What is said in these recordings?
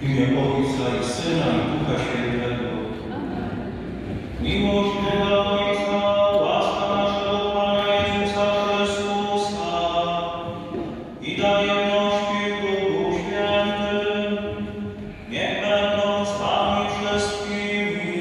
W imię Ojca i Syna i Ducha Świętego. Miłość Boga Ojca, łaska naszego Pana Jezusa Chrystusa i tajemności w Duchu Świętym, niech będą z Wami wszystkimi.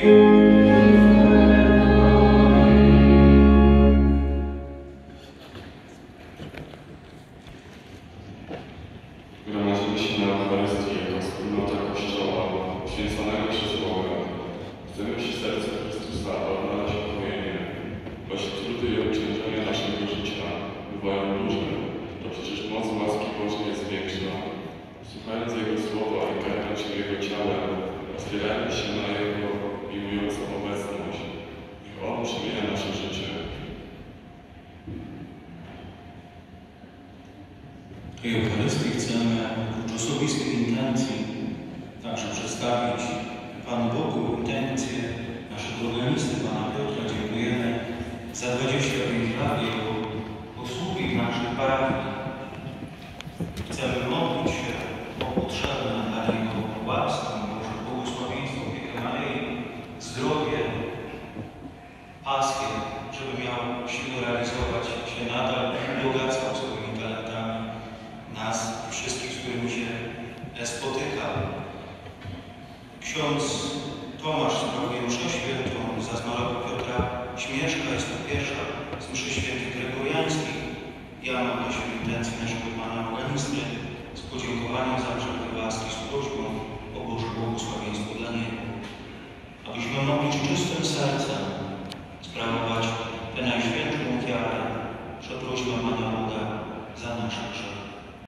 Gromadzimy się na Eucharystii jako wspólnota Kościoła, święconego przez Boga. Chcemy przy sercu Chrystusa odnaleźć upojenie, choć trudy i obciążenia naszego życia bywają różne, to przecież moc łaski Bożej jest większa. Słuchając Jego słowa i karmiąc się Jego ciałem, otwierajmy się na Jego miłującą obecność. Niech On przemienia nasze życie. W tej Eucharystii chcemy oprócz osobistych intencji także przedstawić Panu Bogu intencje naszego organisty, Pana Piotra. Dziękujemy za 25 lat Jego posługi w naszej parafii. Chcemy modlić się o potrzebne dla Niego łaskę, Boże błogosławieństwo, opiekę Maryi, zdrowie, pasję, żeby miał siłę realizować się nadal i bogactwo swoimi talentami nas i wszystkich, z którymi się spotyka. Ksiądz Tomasz sprawuje mszę świętą za zmarłego Piotra Śmieszka. Jest to pierwsza z mszy świętych gregoriańskich. Ja mam na siebie intencję naszego Pana Organisty z podziękowaniem za mszę łaski, z prośbą o Boże błogosławieństwo.